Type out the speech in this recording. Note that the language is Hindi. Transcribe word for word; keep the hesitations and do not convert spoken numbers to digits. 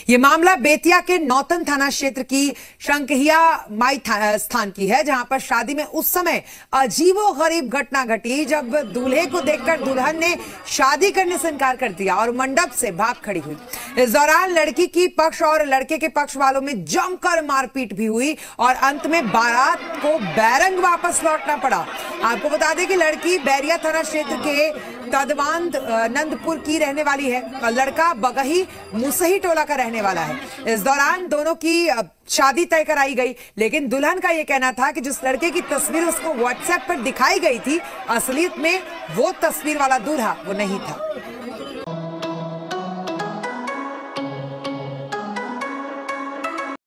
ये मामला बेतिया के नौतन थाना क्षेत्र की शंकहिया माई स्थान की है, जहां पर शादी में उस समय अजीबोगरीब घटना घटी जब दूल्हे को देखकर दुल्हन ने शादी करने से इनकार कर दिया और मंडप से भाग खड़ी हुई। इस दौरान लड़की की पक्ष और लड़के के पक्ष वालों में जमकर मारपीट भी हुई और अंत में बारात को बैरंग वापस लौटना पड़ा। आपको बता दें कि लड़की बैरिया थाना क्षेत्र के तदवांद नंदपुर की रहने वाली है और लड़का बगही मुसही टोला का रहने वाला है। इस दौरान दोनों की शादी तय कराई गई, लेकिन दुल्हन का यह कहना था कि जिस लड़के की तस्वीर उसको व्हाट्सएप पर दिखाई गई थी, असलियत में वो तस्वीर वाला दूल्हा वो नहीं था।